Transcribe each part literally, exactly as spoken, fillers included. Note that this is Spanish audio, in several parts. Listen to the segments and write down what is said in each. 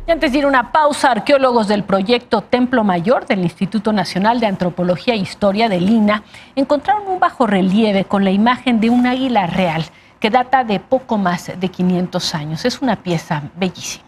Y antes de ir a una pausa, arqueólogos del proyecto Templo Mayor del Instituto Nacional de Antropología e Historia del I N A encontraron un bajorrelieve con la imagen de un águila real que data de poco más de quinientos años. Es una pieza bellísima.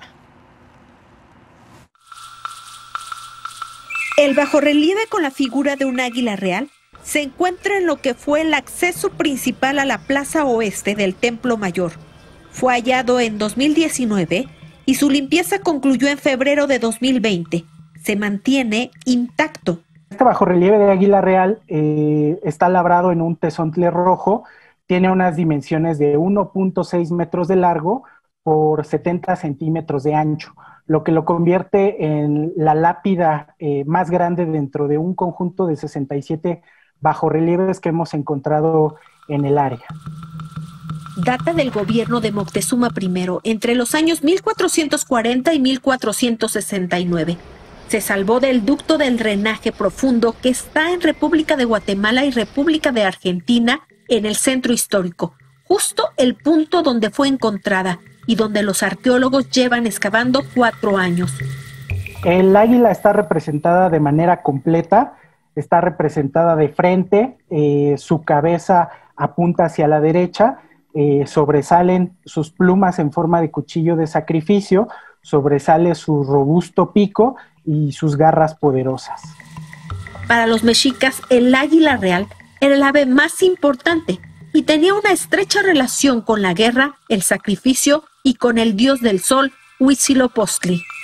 El bajorrelieve con la figura de un águila real se encuentra en lo que fue el acceso principal a la plaza oeste del Templo Mayor. Fue hallado en dos mil diecinueve y su limpieza concluyó en febrero de dos mil veinte. Se mantiene intacto. Este bajorrelieve de águila real eh, está labrado en un tezontle rojo, tiene unas dimensiones de uno punto seis metros de largo por setenta centímetros de ancho, lo que lo convierte en la lápida eh, más grande dentro de un conjunto de sesenta y siete bajorrelieves que hemos encontrado en el área. Data del gobierno de Moctezuma primero, entre los años mil cuatrocientos cuarenta y mil cuatrocientos sesenta y nueve. Se salvó del ducto del drenaje profundo que está en República de Guatemala y República de Argentina, en el centro histórico, justo el punto donde fue encontrada y donde los arqueólogos llevan excavando cuatro años. El águila está representada de manera completa, está representada de frente, eh, su cabeza apunta hacia la derecha, Eh, sobresalen sus plumas en forma de cuchillo de sacrificio, sobresale su robusto pico y sus garras poderosas. Para los mexicas, el águila real era el ave más importante y tenía una estrecha relación con la guerra, el sacrificio y con el dios del sol, Huitzilopochtli.